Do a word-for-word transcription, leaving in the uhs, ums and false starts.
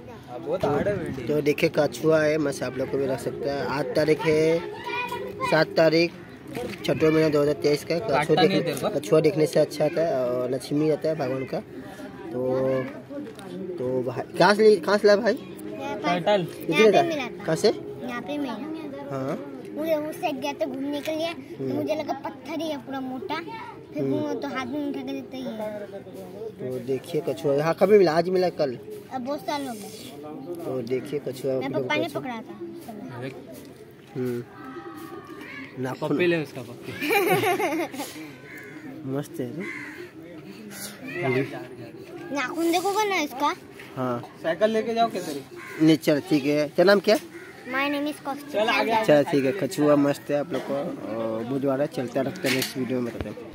तो, तो देखिए कछुआ है, मस्त आप लोग को भी रख सकता है। आठ तारीख है, सात तारीख छठवा महीना दो हज़ार तेईस का। कछुआ देखने कछुआ देखने से अच्छा आता है और लक्ष्मी आता है भगवान का। तो तो भाई कहाँ से कहाँ से ला भाई? कहाँ से? यहाँ पे मिला। हाँ मुझे उससे गया तो घूमने के लिए, तो मुझे लगा पत्थर ही है पूरा मोटा, फिर वो तो हाथ में उठा के देते ही है। तो देखिए कछुआ यहाँ कभी मिला? आज मिला कल? अब बहुत साल हो गए। तो देखिए कछुआ मेरे पापा ने पकड़ा था। हम्म नाखून ले उसका मस्त है। नाखून देखोगे ना इसका? हाँ साइकिल लेके जाओ कैसे? नेचर ठीक है। क्या नाम क्या? My name is Kaustubh. अच्छा ठीक है। कछुआ मस्त है आप लोग को बुधवार चलता रखते हैं। नेक्स्ट वीडियो में बताते हैं।